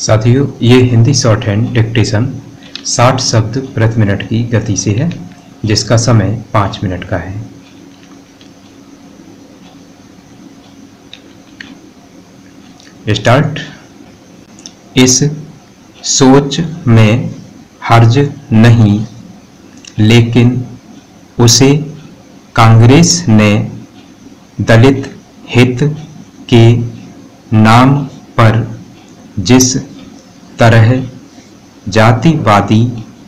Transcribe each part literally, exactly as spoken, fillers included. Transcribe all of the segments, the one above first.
साथियों, ये Hindi short hand dictation साठ शब्द प्रति मिनट की गति से है, जिसका समय पाँच मिनट का है। स्टार्ट। इस सोच में हर्ज नहीं, लेकिन उसे कांग्रेस ने दलित हित के नाम पर जिस तरह जातिवादी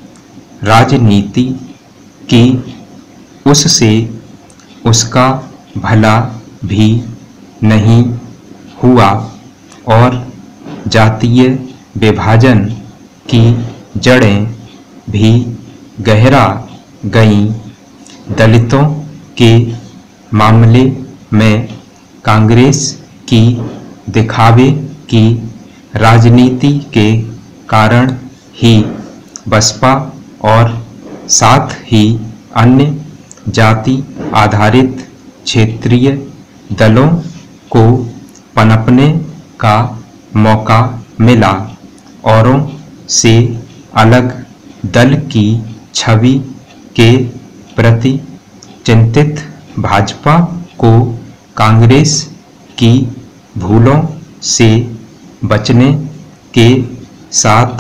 राजनीति की, उससे उसका भला भी नहीं हुआ और जातीय विभाजन की जड़ें भी गहरा गईं। दलितों के मामले में कांग्रेस की दिखावे की राजनीति के कारण ही बसपा और साथ ही अन्य जाति आधारित क्षेत्रीय दलों को पनपने का मौका मिला। औरों से अलग दल की छवि के प्रति चिंतित भाजपा को कांग्रेस की भूलों से बचने के साथ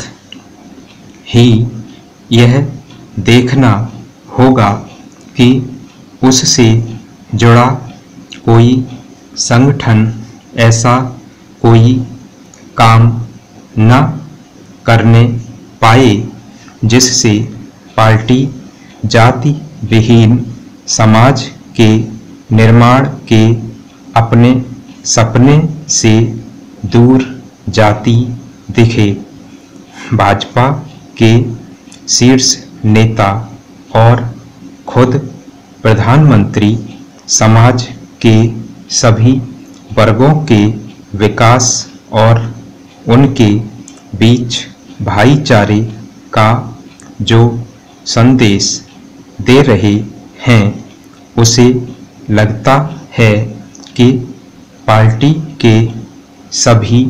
ही यह देखना होगा कि उससे जुड़ा कोई संगठन ऐसा कोई काम न करने पाए जिससे पार्टी जाति विहीन समाज के निर्माण के अपने सपने से दूर जाती दिखे। भाजपा के शीर्ष नेता और खुद प्रधानमंत्री समाज के सभी वर्गों के विकास और उनके बीच भाईचारे का जो संदेश दे रहे हैं, उसे लगता है कि पार्टी के सभी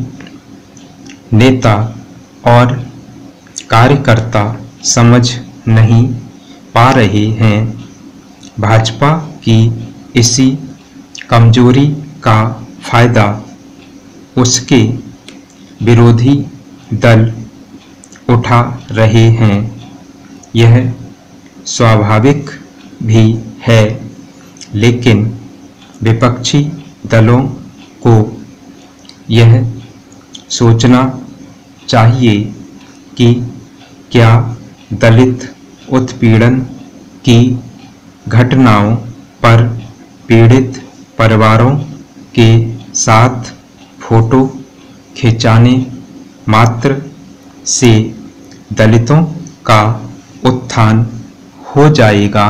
नेता और कार्यकर्ता समझ नहीं पा रहे हैं। भाजपा की इसी कमजोरी का फायदा उसके विरोधी दल उठा रहे हैं। यह स्वाभाविक भी है, लेकिन विपक्षी दलों को यह सोचना चाहिए कि क्या दलित उत्पीड़न की घटनाओं पर पीड़ित परिवारों के साथ फोटो खिंचाने मात्र से दलितों का उत्थान हो जाएगा।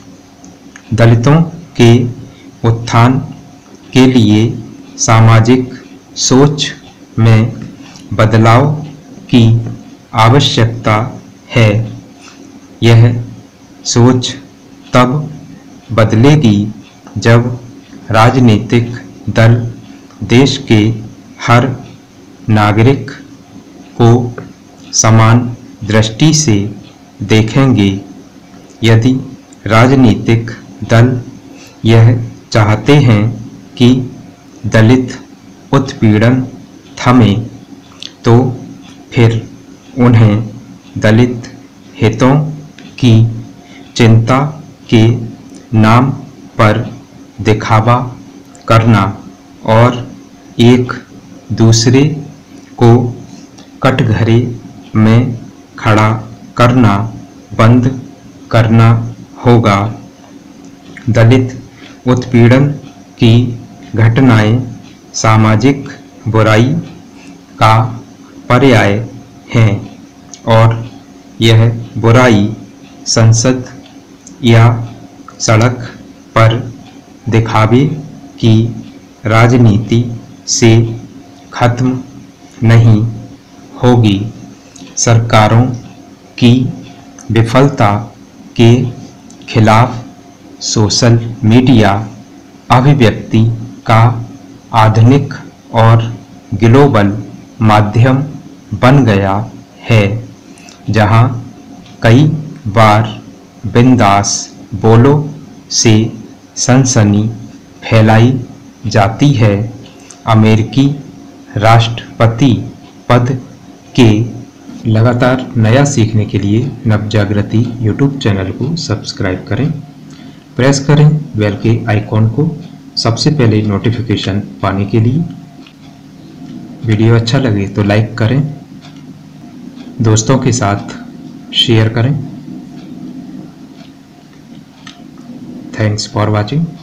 दलितों के उत्थान के लिए सामाजिक सोच में बदलाव की आवश्यकता है। यह सोच तब बदलेगी जब राजनीतिक दल देश के हर नागरिक को समान दृष्टि से देखेंगे। यदि राजनीतिक दल यह चाहते हैं कि दलित उत्पीड़न थमे, तो फिर उन्हें दलित हितों की चिंता के नाम पर दिखावा करना और एक दूसरे को कटघरे में खड़ा करना बंद करना होगा। दलित उत्पीड़न की घटनाएं सामाजिक बुराई का पर्याय हैं और यह बुराई संसद या सड़क पर दिखावे की राजनीति से खत्म नहीं होगी। सरकारों की विफलता के खिलाफ सोशल मीडिया अभिव्यक्ति का आधुनिक और ग्लोबल माध्यम बन गया है, जहां कई बार बिंदास बोलो से सनसनी फैलाई जाती है। अमेरिकी राष्ट्रपति पद के लगातार नया सीखने के लिए नवजागृति यूट्यूब चैनल को सब्सक्राइब करें, प्रेस करें बेल के आइकॉन को सबसे पहले नोटिफिकेशन पाने के लिए। वीडियो अच्छा लगे तो लाइक करें, दोस्तों के साथ शेयर करें। Thanks for watching.